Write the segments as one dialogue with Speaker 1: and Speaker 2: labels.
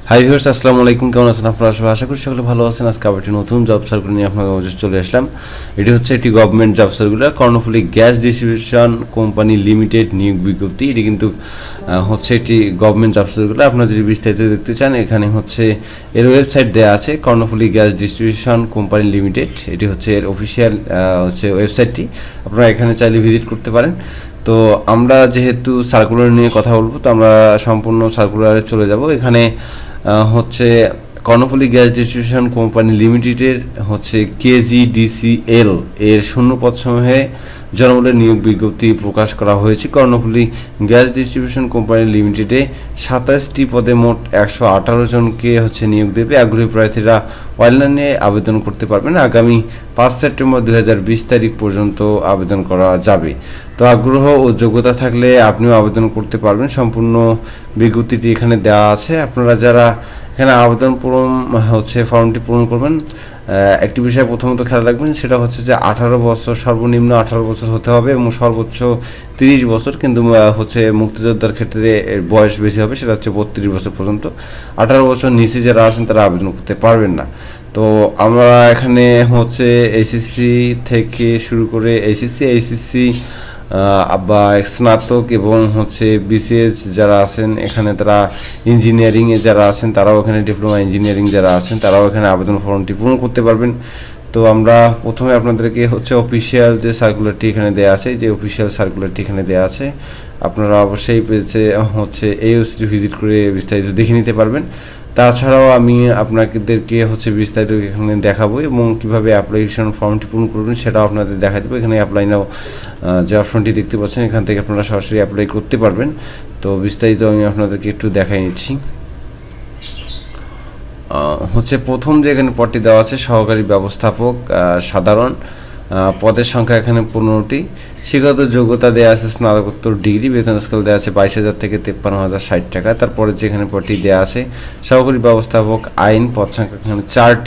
Speaker 1: Hi viewers, আসসালামু আলাইকুম। কেমন আছেন আপনারা সবাই? আশা করি সকলে ভালো আছেন। আজকে আবার একটি নতুন জব সার্কুলার নিয়ে আপনাদের মাঝে চলে আসলাম। এটি হচ্ছে একটি government job circular, Karnaphuli gas distribution company limited নিয়োগ বিজ্ঞপ্তি। এটি কিন্তু হচ্ছে একটি গভর্নমেন্ট জব সার্কুলার। আপনারা যদি বিস্তারিত দেখতে চান, এখানে হচ্ছে এর ওয়েবসাইট দেওয়া আছে, Karnaphuli gas distribution company limited. এটি হচ্ছে এর অফিসিয়াল হচ্ছে ওয়েবসাইটটি। আপনারা এখানে চাইলে ভিজিট করতে পারেন। তো আমরা যেহেতু সার্কুলার নিয়ে কথা বলবো, তো আমরা সম্পূর্ণ সার্কুলারে চলে যাব। এখানে হচ্ছে কর্ণফুলী গ্যাস ডিস্ট্রিবিউশন কোম্পানি লিমিটেডের হচ্ছে কেজিডিসিএল এর শূন্যপদসমূহে জনবলের নিয়োগ বিজ্ঞপ্তি প্রকাশ করা হয়েছে। কর্ণফুলী গ্যাস ডিস্ট্রিবিউশন কোম্পানি লিমিটেডে 27টি পদে মোট 118 জনকে হচ্ছে নিয়োগ দেবে। আগ্রহী প্রার্থীরা অনলাইনে আবেদন করতে পারবেন। আগামী 5 সেপ্টেম্বর 2020 তারিখ পর্যন্ত আবেদন করা যাবে। তো আগ্রহ ও যোগ্যতা থাকলে আপনিও আবেদন করতে পারবেন। সম্পূর্ণ বিজ্ঞপ্তিটি এখানে দেওয়া আছে। আপনারা যারা এখানে আবেদন ফর্মটি পূরণ করবেন, একটি বিষয় প্রথমত খেয়াল রাখবেন, সেটা হচ্ছে যে 18 বছর, সর্বনিম্ন 18 বছর হতে হবে এবং সর্বোচ্চ 30 বছর। কিন্তু হচ্ছে মুক্তিযোদ্ধার ক্ষেত্রে এর বয়স বেশি হবে, সেটা হচ্ছে 32 বছর পর্যন্ত। 18 বছর নিচে যারা আছেন তারা আবেদন করতে পারবেন না। তো আমরা এখানে হচ্ছে এইচএসসি থেকে শুরু করে এইচএসসি বা স্নাতক এবং হচ্ছে বিসিএস যারা আছেন এখানে, তারা ইঞ্জিনিয়ারিংয়ে যারা আছেন তারাও এখানে, ডিপ্লোমা ইঞ্জিনিয়ারিং যারা আছেন তারাও এখানে আবেদন ফর্মটি পূরণ করতে পারবেন। তো আমরা প্রথমে আপনাদেরকে হচ্ছে অফিসিয়াল যে সার্কুলারটি এখানে দেওয়া আছে, যে অফিসিয়াল সার্কুলারটি এখানে দেওয়া আছে, আপনারা অবশ্যই পেজে হচ্ছে এই ওয়েবসাইটে ভিজিট করে বিস্তারিত দেখে নিতে পারবেন। তাছাড়াও আমি আপনাদেরকে হচ্ছে বিস্তারিত এখানে দেখাবো এবং কীভাবে অ্যাপ্লিকেশন ফর্মটি পূরণ করবেন সেটাও আপনাদের দেখা দেবো। এখানে অ্যাপ্লাই নাও যে অপশনটি দেখতে পাচ্ছেন, এখান থেকে আপনারা সরাসরি অ্যাপ্লাই করতে পারবেন। তো বিস্তারিত আমি আপনাদেরকে একটু দেখাই নিচ্ছি। হচ্ছে প্রথম যে এখানে পদটি দেওয়া আছে, সহকারী ব্যবস্থাপক সাধারণ, পদের সংখ্যা এখানে 15টি। শিক্ষাগত যোগ্যতা দেওয়া আছে স্নাতকোত্তর ডিগ্রি। বেতন স্কেল দেওয়া আছে 22,000 থেকে 53,060 টাকা। তারপরে যেখানে পদটি দেওয়া আছে সহকারী ব্যবস্থাপক আইন, পদ সংখ্যা এখানে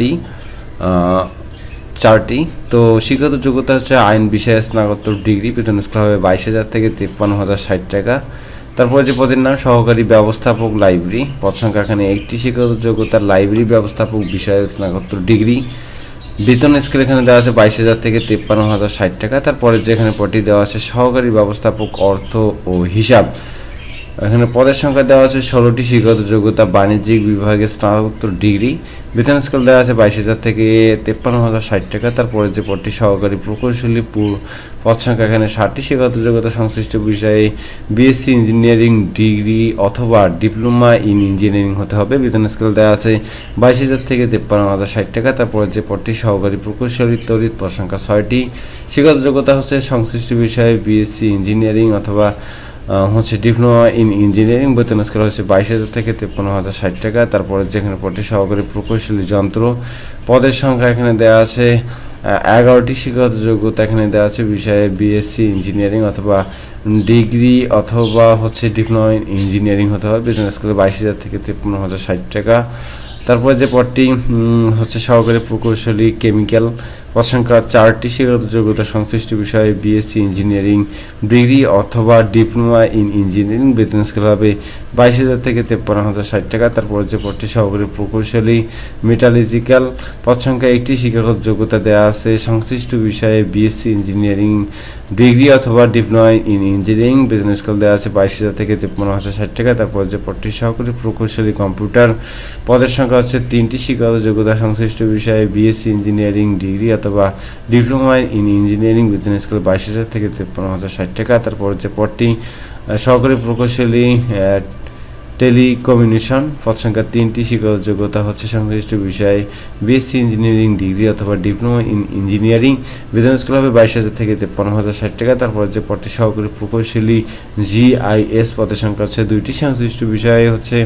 Speaker 1: 4টি। তো শিক্ষাগত যোগ্যতা হচ্ছে আইন বিষয়ে স্নাতকোত্তর ডিগ্রি। বেতন স্কেল হবে 22,000 থেকে 53,060 টাকা। তারপরে যে পদের নাম সহকারী ব্যবস্থাপক লাইব্রেরি, পদ সংখ্যা এখানে 1টি। শিক্ষাগত যোগ্যতা লাইব্রেরি ব্যবস্থাপক বিষয়ে স্নাতকোত্তর ডিগ্রি। বেতন স্কেল এখানে দেওয়া আছে 22,000 থেকে 53,060 টাকা। তারপরে যেখানে পদটি দেওয়া আছে সহকারী ব্যবস্থাপক অর্থ ও হিসাব, এখানে পদের সংখ্যা দেওয়া আছে 16টি। শিক্ষাগত যোগ্যতা বাণিজ্যিক বিভাগে স্নাতকোত্তর ডিগ্রি। বেতন স্কেল দেওয়া আছে 22,000 থেকে 53,060 টাকা। তারপরে যে পদটি সহকারী প্রকৌশলী, পদ সংখ্যা এখানে 60টি। শিক্ষাগত যোগ্যতা সংশ্লিষ্ট বিষয়ে বিএসসি ইঞ্জিনিয়ারিং ডিগ্রি অথবা ডিপ্লোমা ইন ইঞ্জিনিয়ারিং হতে হবে। বেতন স্কেল দেওয়া আছে 22,000 থেকে 53,060 টাকা। তারপরে যে পদটি সহকারী প্রকৌশলী তড়িৎ, পদ সংখ্যা 6টি। শিক্ষাগত যোগ্যতা হচ্ছে সংশ্লিষ্ট বিষয়ে বিএসসি ইঞ্জিনিয়ারিং অথবা হচ্ছে ডিপ্লোমা ইন ইঞ্জিনিয়ারিং। বেতন স্কেল হচ্ছে 22,000 থেকে 53,060 টাকা। তারপরে যেখানে পদটি সহকারী প্রকৌশলী যন্ত্র, পদের সংখ্যা এখানে দেওয়া আছে 11টি। শিক্ষাগত যোগ্যতা এখানে দেওয়া আছে বিষয়ে বিএসসি ইঞ্জিনিয়ারিং অথবা ডিগ্রি অথবা হচ্ছে ডিপ্লোমা ইন ইঞ্জিনিয়ারিং হতে হবে। বেতন স্কেল 22,000 থেকে 53,060 টাকা। তারপরে যে পদটি হচ্ছে সহকারী প্রকৌশলী কেমিক্যাল, পদ সংখ্যা 4টি। শিক্ষাগত যোগ্যতা সংশ্লিষ্ট বিষয়ে বিএসসি ইঞ্জিনিয়ারিং ডিগ্রি অথবা ডিপ্লোমা ইন ইঞ্জিনিয়ারিং। বেতন স্কেল হবে 22,000 থেকে 53,060 টাকা। তারপরে যে পদটি সহকারী প্রকৌশলী মেটালজিক্যাল, পদ সংখ্যা 1টি। শিক্ষাগত যোগ্যতা দেওয়া আছে সংশ্লিষ্ট বিষয়ে বিএসসি ইঞ্জিনিয়ারিং ডিগ্রি অথবা ডিপ্লোমা ইন ইঞ্জিনিয়ারিং। বেতন স্কেল দেওয়া আছে 22,000 থেকে 53,060 টাকা। তারপর যে পদটি সহকারী প্রকৌশলী কম্পিউটার, পদের সংখ্যা হচ্ছে 3টি। শিক্ষাগত যোগ্যতা সংশ্লিষ্ট বিষয়ে বিএসসি ইঞ্জিনিয়ারিং ডিগ্রি অথবা ডিপ্লোমা ইন ইঞ্জিনিয়ারিং। বেতন স্কেল 22,000 থেকে 53,060 টাকা। তারপর যে পদটি সহকারী প্রকৌশলী টেলিকমিউনিকেশন, পদ সংখ্যা 3টি। শিক্ষাগত যোগ্যতা হচ্ছে সংশ্লিষ্ট বিষয়ে বিএসসি ইঞ্জিনিয়ারিং ডিগ্রি অথবা ডিপ্লোমা ইন ইঞ্জিনিয়ারিং। বেতন স্কেল হবে 22,000 থেকে 53,060 টাকা। তারপর যে পদটি সহকারী প্রকৌশলী জিআইএস, পদের সংখ্যা হচ্ছে 2টি। সংশ্লিষ্ট বিষয়ে হচ্ছে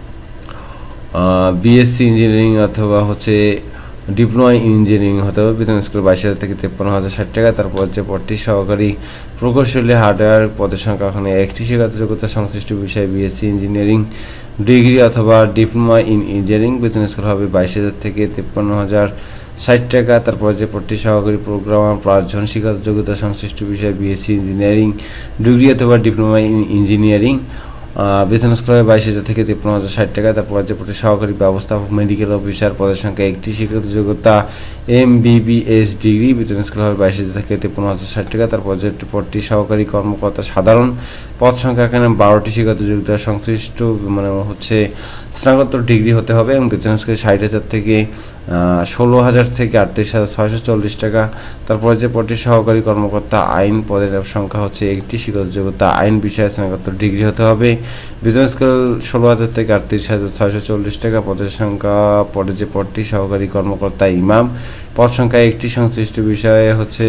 Speaker 1: বিএসসি ইঞ্জিনিয়ারিং অথবা হচ্ছে ডিপ্লোমা ইঞ্জিনিয়ারিং হতে হবে। বেতন স্কেল 22,000 থেকে 53,060 টাকা। তারপর যে পদটি সহকারী প্রকৌশলী হার্ডওয়্যার, পদের সংখ্যা ওখানে 1টি। শিক্ষাগত যোগ্যতা সংশ্লিষ্ট বিষয়ে বিএসসি ইঞ্জিনিয়ারিং ডিগ্রি অথবা ডিপ্লোমা ইন ইঞ্জিনিয়ারিং। বেতন স্কেল হবে 22,000 থেকে 53,060 টাকা। তারপর যে পদটি সহকারী প্রোগ্রামার 5 জন। শিক্ষাগত যোগ্যতা সংশ্লিষ্ট বিষয়ে বিএসসি ইঞ্জিনিয়ারিং ডিগ্রি অথবা ডিপ্লোমা ইন ইঞ্জিনিয়ারিং। বেতন স্কেল হবে 22,000 থেকে 53,060 টাকা। তারপর যে প্রতি সহকারী ব্যবস্থাপক মেডিকেল অফিসার পদের সংখ্যা একটি, শিক্ষাগত যোগ্যতা MBBS ডিগ্রি, বেতন স্কেল হবে 22,000 থেকে 53,060 টাকা। তারপর যে পদটি সহকারী কর্মকর্তা সাধারণ, পদ সংখ্যা এখানে 12টি, শিক্ষাগত যোগ্যতা সংশ্লিষ্ট মানে হচ্ছে স্নাতকোত্তর ডিগ্রি হতে হবে এবং বেতন স্কেল 60,000 থেকে 16,000 থেকে 38,640 টাকা। তারপরে যে পদটি সহকারী কর্মকর্তা আইন, পদের সংখ্যা হচ্ছে একটি, শিক্ষাগত যোগ্যতা আইন বিষয়ে স্নাতকোত্তর ডিগ্রি হতে হবে, বেতন স্কেল 16,000 থেকে 38,640 টাকা। পদের সংখ্যা পরে যে পদটি সহকারী কর্মকর্তা ইমাম, পদ সংখ্যা একটি, সংশ্লিষ্ট বিষয়ে হচ্ছে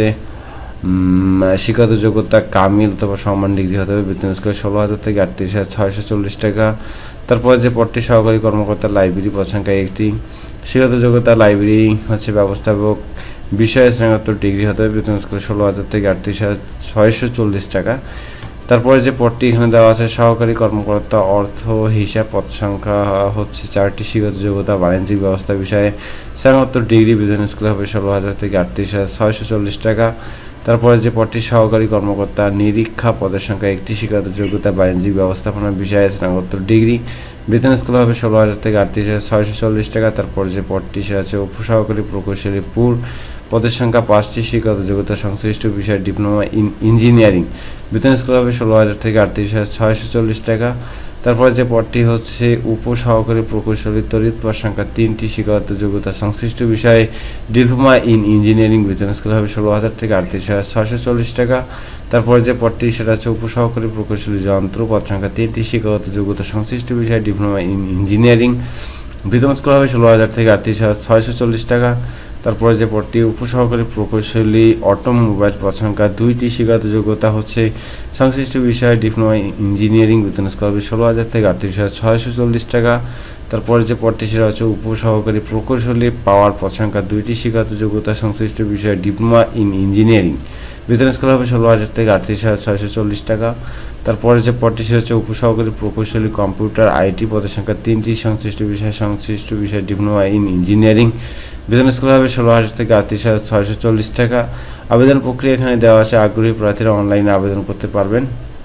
Speaker 1: শিক্ষাগত যোগ্যতা কামিল অথবা সম্মান ডিগ্রি হতে হবে, বেতন স্কেল 16,000 থেকে 38,640 টাকা। তারপর যে পদটি সহকারী কর্মকর্তা লাইব্রেরি, পদ সংখ্যা একটি, শিক্ষাগত যোগ্যতা লাইব্রেরি হচ্ছে ব্যবস্থাপক বিষয়ে স্নাতকোত্তর ডিগ্রি হতে হবে, বেতন স্কেল 16,000 থেকে 38,640 টাকা। তারপরে যে পদটি এখানে দেওয়া আছে সহকারী কর্মকর্তা অর্থ হিসাব, পদ সংখ্যা হচ্ছে 4টি, শিক্ষাগত যোগ্যতা বাণিজ্যিক ব্যবস্থা বিষয়ে স্নাতকোত্তর ডিগ্রি, বেতন স্কেল হবে 16,000 থেকে 38,640 টাকা। তারপরে যে পদটি সহকারী কর্মকর্তা নিরীক্ষা, পদের সংখ্যা একটি, শিক্ষাগত যোগ্যতা বাণিজ্যিক ব্যবস্থাপনা বিষয়ে স্নাতকোত্তর ডিগ্রি, বেতন স্কেল হবে 16,000 থেকে 38,640 টাকা। তারপর যে পদটি সেটা হচ্ছে উপসহকারী প্রকৌশলী পুর, পদের সংখ্যা 5টি, শিক্ষাগত যোগ্যতা সংশ্লিষ্ট বিষয়ে ডিপ্লোমা ইন ইঞ্জিনিয়ারিং, বেতন স্কেল হবে 16,000 থেকে 38,640 টাকা। তারপরে যে পদটি হচ্ছে উপসহকারী প্রকৌশলী তড়িৎ, পদ সংখ্যা 3টি, শিক্ষাগত যোগ্যতা সংশ্লিষ্ট বিষয়ে ডিপ্লোমা ইন ইঞ্জিনিয়ারিং, বেতন স্কেল হবে 16,000 থেকে 38,640 টাকা। তারপরে যে পদটি সেটা হচ্ছে উপসহকারী প্রকৌশলী যন্ত্র, পদ সংখ্যা 3টি, শিক্ষাগত যোগ্যতা সংশ্লিষ্ট বিষয়ে ডিপ্লোমা ইন ইঞ্জিনিয়ারিং, বেতন স্কেল হবে 16,000 থেকে 38,640 টাকা। তারপরে যে পদটি উপসহকারী প্রকৌশলী অটোমোবাইল, পদ সংখ্যা 2টি, শিক্ষাগত যোগ্যতা হচ্ছে সংশ্লিষ্ট বিষয়ে ডিপ্লোমা ইঞ্জিনিয়ারিং, বেতন স্কেল হবে 16,000 থেকে 38,640 টাকা। তারপরে যে পদটি সেটা হচ্ছে উপসহকারী প্রকৌশলী পাওয়ার, পদ সংখ্যা 2টি, শিক্ষাগত যোগ্যতা সংশ্লিষ্ট বিষয়ে ডিপ্লোমা ইন ইঞ্জিনিয়ারিং, বেতন স্কেল হবে 16,000 থেকে 38,640 টাকা। তারপরে যে পদটি সেটা হচ্ছে উপসহকারী প্রকৌশলী কম্পিউটার IT, পদের সংখ্যা 3টি, সংশ্লিষ্ট বিষয়ে ডিপ্লোমা ইন ইঞ্জিনিয়ারিং, বেতন স্কেল হবে 16,000 থেকে 38,640 টাকা। আবেদন প্রক্রিয়া এখানে দেওয়া আছে, আগ্রহী প্রার্থীরা অনলাইনে আবেদন করতে পারবেন।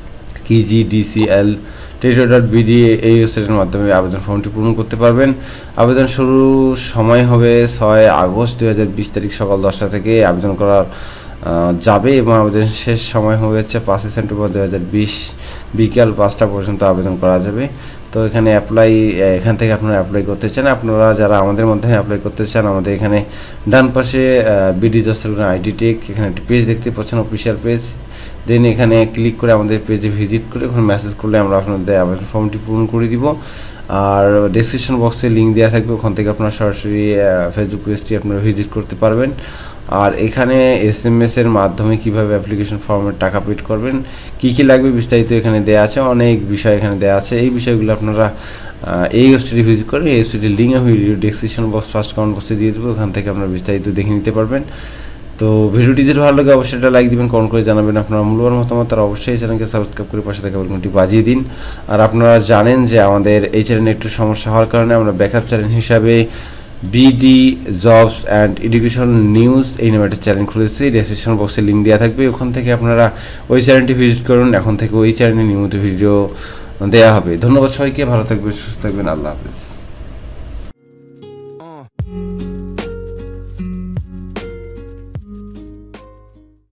Speaker 1: kgdcl.bd এই ওয়েবসাইটের মাধ্যমে আবেদন ফর্মটি পূরণ করতে পারবেন। আবেদন শুরু সময় হবে 6 আগস্ট 2020 তারিখ সকাল 10টা থেকে আবেদন করার যাবে এবং আবেদন শেষ সময় হচ্ছে 5 সেপ্টেম্বর 2020 বিকাল 5টা পর্যন্ত আবেদন করা যাবে। তো এখানে এখান থেকে আপনারা অ্যাপ্লাই করতে চান, আপনারা যারা আমাদের মাধ্যমে অ্যাপ্লাই করতে চান, আমাদের এখানে ডান পাশে BD jobs circular ID tech এখানে একটি পেজ দেখতে পাচ্ছেন, অফিসিয়াল পেজ। দেন এখানে ক্লিক করে আমাদের পেজে ভিজিট করে ওখানে মেসেজ করলে আমরা আপনাদের আবেদন ফর্মটি পূরণ করে দিব। আর ডেসক্রিপশন বক্সে লিঙ্ক দেওয়া থাকবে, ওখান থেকে আপনারা সরাসরি ফেসবুক পেজটি আপনারা ভিজিট করতে পারবেন। আর এখানে SMS এর মাধ্যমে কিভাবে অ্যাপ্লিকেশন ফর্মের টাকা পেড করবেন, কি কি লাগবে বিস্তারিত এখানে দেওয়া আছে, অনেক বিষয় এখানে দেওয়া আছে। এই বিষয়গুলো আপনারা এই ওয়েবসাইটে ভিজিট করে এই ওয়েবসাইটের লিঙ্ক আমি ডেসক্রিপশন বক্স ফার্স্ট কমেন্ট বক্সে দিয়ে দেবো, ওখান থেকে আপনারা বিস্তারিত দেখে নিতে পারবেন। তো ভিডিওটি যদি ভালো লাগে অবশ্যই এটা লাইক দিবেন, কমেন্ট করে জানাবেন আপনার মূল্যবান মতামত, আর অবশ্যই চ্যানেলকে সাবস্ক্রাইব করে পাশে থাকা বেল আইকনটি বাজিয়ে দিন। আর আপনারা জানেন যে আমাদের এই চ্যানেলে একটু সমস্যা হওয়ার কারণে আমরা ব্যাকআপ চ্যানেল হিসাবে BD jobs and education news এই নামে একটা চ্যানেল খুলেছি, ডেসক্রিপশন বক্সে লিঙ্ক দেওয়া থাকবে, ওখান থেকে আপনারা ওই চ্যানেলটি ভিজিট করুন। এখন থেকে ওই চ্যানেলে নিয়মিত ভিডিও দেওয়া হবে। ধন্যবাদ সবাইকে, ভালো থাকবেন, সুস্থ থাকবেন, আল্লাহ হাফেজ।